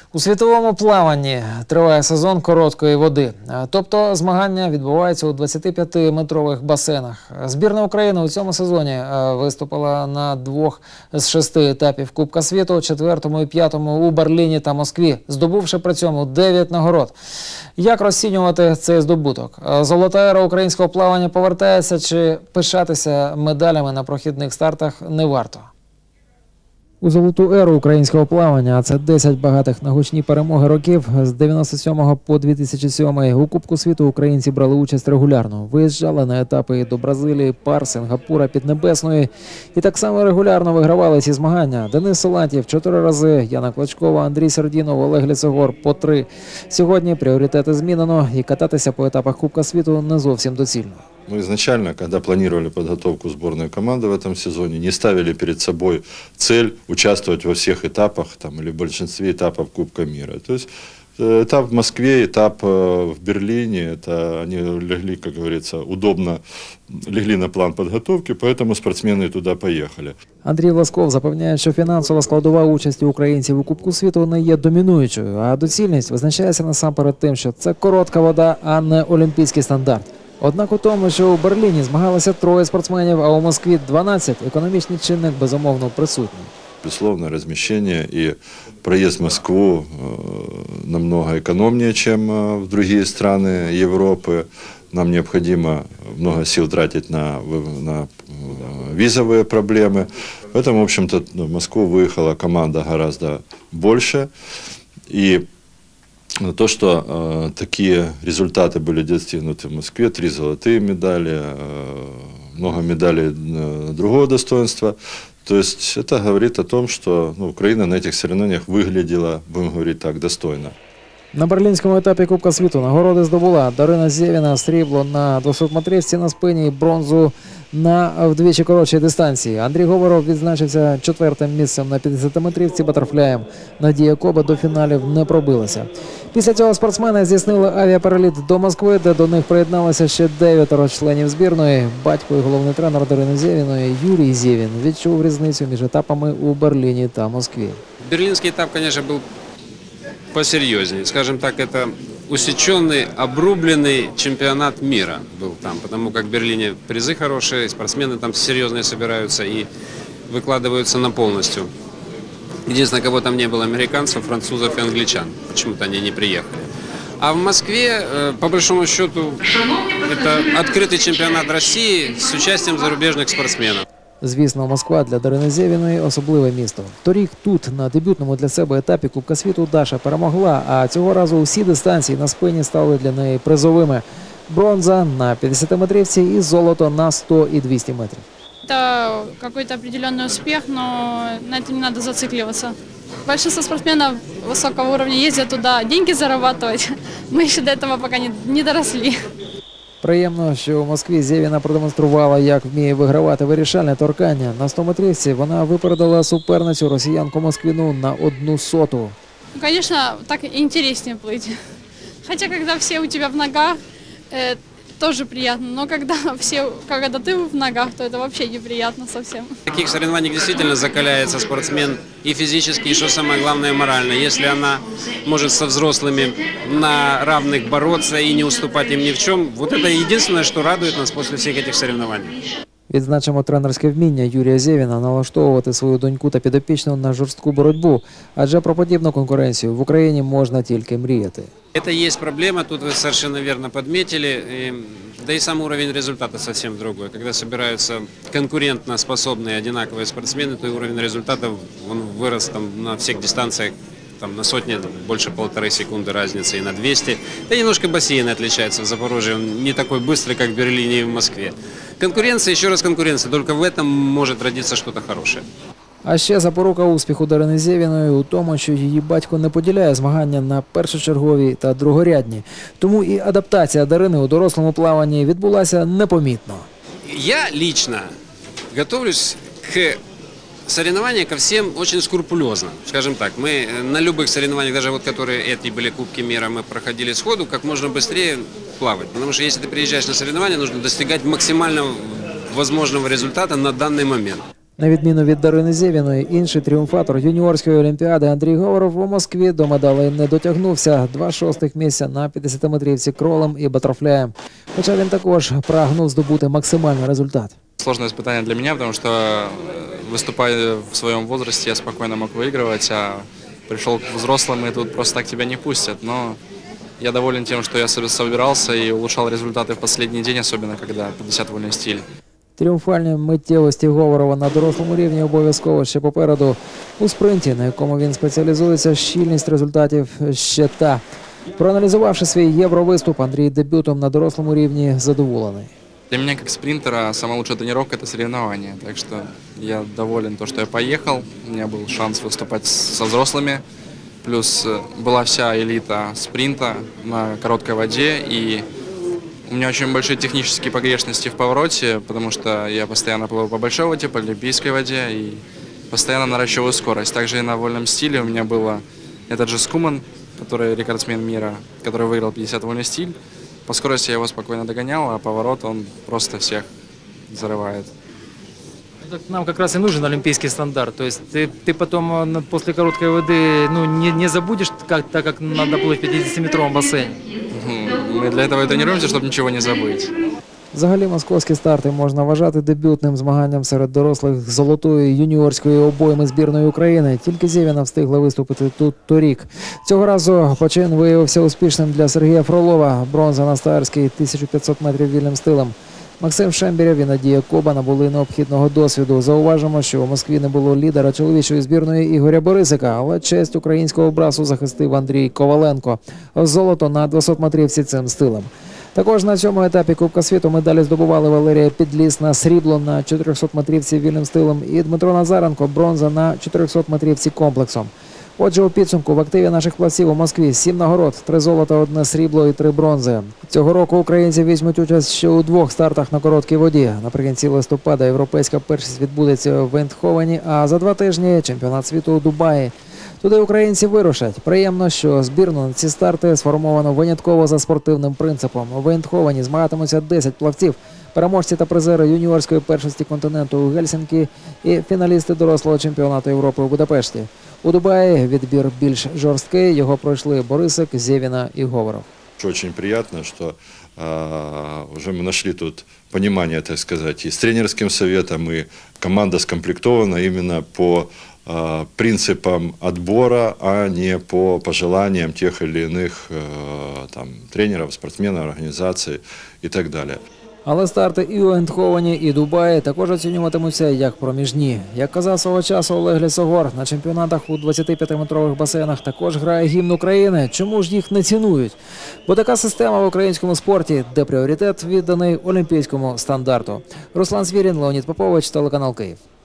У світовому плаванні триває сезон короткої води. Тобто змагання відбуваються у 25-метрових басейнах. Збірна України у цьому сезоні виступила на 2 з 6 етапів Кубка світу, 4-му і 5-му у Берліні та Москві, здобувши при цьому 9 нагород. Як розцінювати цей здобуток? Золота ера українського плавання повертається чи пишатися медалями на прохідних стартах не варто? У золоту еру українського плавання, а це 10 багатих на гучні перемоги років, з 97 по 2007 у Кубку світу українці брали участь регулярно. Виїжджали на етапи до Бразилії, Пар, Сингапура, Піднебесної. І так само регулярно вигравали ці змагання. Денис Силантьєв 4 рази, Яна Клочкова, Андрій Сердінов, Олег Ліцегор по 3. Сьогодні пріоритети змінено і кататися по етапах Кубка світу не зовсім доцільно. Мы изначально, когда планировали подготовку сборной команды в этом сезоне, не ставили перед собой цель участвовать во всех этапах или в большинстве этапов Кубка мира. То есть этап в Москве, этап в Берлине, они легли, как говорится, удобно легли на план подготовки, поэтому спортсмены туда поехали. Андрій Власков запевняє, що фінансова складова участі українців у Кубку світу не є домінуючою, а доцільність визначається насамперед тим, що це коротка вода, а не олімпійський стандарт. Однак у тому, що у Берліні змагалися 3 спортсменів, а у Москві 12, економічний чинник безумовно присутній. Безусловно, размещение и проезд в Москву намного экономнее, чем в другие страны Европы. Нам необходимо много сил тратить на визовые проблемы. Поэтому, в общем-то, в Москву выехала команда гораздо больше. И то, что такие результаты были достигнуты в Москве, 3 золотые медали, много медалей другого достоинства. То есть это говорит о том, что Украина на этих соревнованиях выглядела, будем говорить так, достойно. На берлінському етапі Кубка світу нагороди здобула Дарина Зєвіна, срібло на 200-метрівці на спині і бронзу на вдвічі коротшій дистанції. Андрій Говоров відзначився 4-тим місцем на 50-метрівці батерфляєм. Надія Коба до фіналів не пробилася. Після цього спортсмени здійснили авіапереліт до Москви, де до них приєдналося ще 9 членів збірної. Батько і головний тренер Дарини Зєвіної Юрій Зєвін відчув різницю між етапами у Берліні та Москві. Берлинский этап, конечно, был посерьезнее. Скажем так, это усеченный, обрубленный чемпионат мира был там, потому как в Берлине призы хорошие, спортсмены там серьезные собираются и выкладываются на полностью. Единственное, кого там не было, американцев, французов и англичан. Почему-то они не приехали. А в Москве, по большому счету, это открытый чемпионат России с участием зарубежных спортсменов. Звісно, Москва для Дарини Зєвіної – особливе місто. Торік тут, на дебютному для себе етапі Кубка світу, Даша перемогла, а цього разу усі дистанції на спині стали для неї призовими. Бронза на 50-метрівці і золото на 100 і 200 метрів. Это какой-то определенный успех, но на этом не надо зацикливаться. Большинство спортсменов высокого уровня ездят туда деньги зарабатывать. Мы еще до этого пока не доросли. Приємно, що у Москві Зєвіна продемонструвала, як вміє вигравати вирішальне торкання. На 100-метрівці вона випередила суперницю росіянку Москвіну на 1/100. Ну, конечно, так интереснее плыть. Хотя, когда все у тебя в ногах, тоже приятно. Но когда ты в ногах, то это вообще неприятно совсем. В таких соревнованиях действительно закаляется спортсмен и физически, и, что самое главное, морально. Если она может со взрослыми на равных бороться и не уступать им ни в чем, вот это единственное, что радует нас после всех этих соревнований. Відзначимо тренерське вміння Юрія Зєвіна налаштовувати свою доньку та підопічну на жорстку боротьбу, адже про подібну конкуренцію в Україні можна тільки мріяти. Это есть проблема, тут вы совершенно верно подметили, да и сам уровень результата совсем другой. Когда собираются конкурентно способные, одинаковые спортсмены, то и уровень результата он вырос на всех дистанциях на сотни, больше 1,5 секунды разницы и на 200. Да немножко бассейн отличается в Запорожье, он не такой быстрый, как в Берлине и в Москве. Конкуренция, еще раз конкуренция, только в этом может родиться что-то хорошее. А ще запорука успіху Дарини Зєвіної у тому, що її батько не поділяє змагання на першочергові та другорядні. Тому і адаптація Дарини у дорослому плаванні відбулася непомітно. Я лично готовлюсь к соревнования ко всем очень скрупулезно, скажем так. Мы на любых соревнованиях, даже вот которые эти были Кубки мира, мы проходили сходу, как можно быстрее плавать. Потому что если ты приезжаешь на соревнования, нужно достигать максимально возможного результата на данный момент. На відміну від Дарини Зєвіної, інший тріумфатор юніорської олімпіади Андрій Говоров у Москві до медалей не дотягнувся. 2 шостих місця на 50-метрівці кролем і батерфляєм. Хоча він також прагнув здобути максимальний результат. Сложное испытание для меня, потому что, выступая в своем возрасте, я спокойно мог выигрывать, а пришел к взрослым, и тут просто так тебя не пустят. Но я доволен тем, что я собирался и улучшал результаты в последний день, особенно когда 50 вольный стиль. Тріумфальні миттєвості Говорова на дорослому рівні обов'язково ще попереду. У спринті, на якому він спеціалізується, щільність результатів ще та. Проаналізувавши свій євровиступ, Андрій дебютом на дорослому рівні задоволений. Для меня, как спринтера, самая лучшая тренировка – это соревнования. Так что я доволен, что я поехал. У меня был шанс выступать со взрослыми. Плюс была вся элита спринта на короткой воде. И у меня очень большие технические погрешности в повороте, потому что я постоянно плыву по большой воде, по олимпийской воде и постоянно наращиваю скорость. Также и на вольном стиле у меня было этот же Скуман, который рекордсмен мира, который выиграл 50 вольный стиль. По скорости я его спокойно догонял, а поворот он просто всех зарывает. Так нам как раз и нужен олимпийский стандарт. То есть ты потом после короткой воды не забудешь, так как надо плыть в 50-метровом бассейне. Мы для этого и тренируемся, чтобы ничего не забыть. Взагалі, московські старти можна вважати дебютним змаганням серед дорослих золотої юніорської обойми збірної України. Тільки Зєвіна встигла виступити тут торік. Цього разу почин виявився успішним для Сергія Фролова. Бронза на Старській 1500 метрів вільним стилем. Максим Шембірєв і Надія Коба набули необхідного досвіду. Зауважимо, що у Москві не було лідера чоловічої збірної Ігоря Борисика, але честь українського брасу захистив Андрій Коваленко. Золото на 200-метрівці цим стилем. Також на цьому етапі Кубка світу медалі здобували Валерія Підлісна, срібло на 400-метрівці вільним стилем і Дмитро Назаренко, бронза на 400-метрівці комплексом. Отже, у підсумку в активі наших плавців у Москві 7 нагород, 3 золота, 1 срібло і 3 бронзи. Цього року українці візьмуть участь ще у 2 стартах на короткій воді. Наприкінці листопада європейська першість відбудеться в Ейндховені, а за 2 тижні чемпіонат світу у Дубаї. Туди українці вирушать. Приємно, що збірну на ці старти сформовано винятково за спортивним принципом. У Ейндховені змагатимуться 10 плавців, переможці та призери юніорської першості континенту у Гельсінкі і фіналісти дорослого чемпіонату Європи у Будапешті. У Дубаї відбір більш жорсткий, його пройшли Борисик, Зєвіна і Говоров. Очень приятно, что уже мы нашли тут понимание, так сказать, и с тренерским советом, и команда скомплектована именно по принципам отбора, а не по пожеланиям тех или иных там, тренеров, спортсменов, организаций и так далее. Але старти і у Ейндховені, і Дубаї також оцінюватимуться як проміжні. Як казав свого часу Олег Лісогор, на чемпіонатах у 25-метрових басейнах також грає гімн України. Чому ж їх не цінують? Бо така система в українському спорті, де пріоритет відданий олімпійському стандарту. Руслан Свірін, Леонід Попович, телеканал Київ.